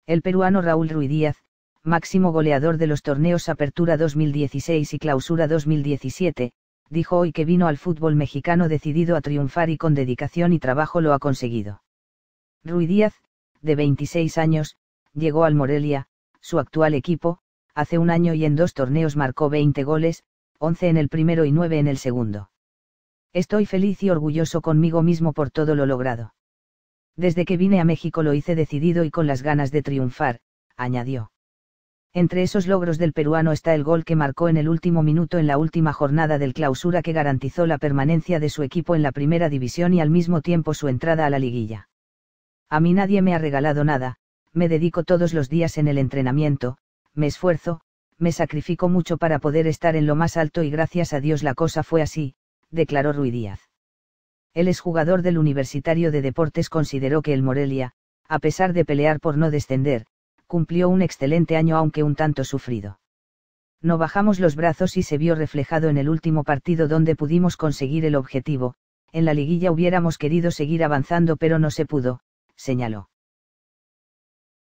El peruano Raúl Ruiz Díaz, máximo goleador de los torneos Apertura 2016 y Clausura 2017, dijo hoy que vino al fútbol mexicano decidido a triunfar y con dedicación y trabajo lo ha conseguido. Ruiz Díaz, de 26 años, llegó al Morelia, su actual equipo, hace un año y en 2 torneos marcó 20 goles, 11 en el primero y 9 en el segundo. Estoy feliz y orgulloso conmigo mismo por todo lo logrado. Desde que vine a México lo hice decidido y con las ganas de triunfar, añadió. Entre esos logros del peruano está el gol que marcó en el último minuto en la última jornada del Clausura que garantizó la permanencia de su equipo en la primera división y al mismo tiempo su entrada a la liguilla. A mí nadie me ha regalado nada, me dedico todos los días en el entrenamiento, me esfuerzo, me sacrifico mucho para poder estar en lo más alto y gracias a Dios la cosa fue así, declaró Ruiz Díaz. El exjugador del Universitario de Deportes consideró que el Morelia, a pesar de pelear por no descender, cumplió un excelente año aunque un tanto sufrido. No bajamos los brazos y se vio reflejado en el último partido donde pudimos conseguir el objetivo, en la liguilla hubiéramos querido seguir avanzando pero no se pudo, señaló.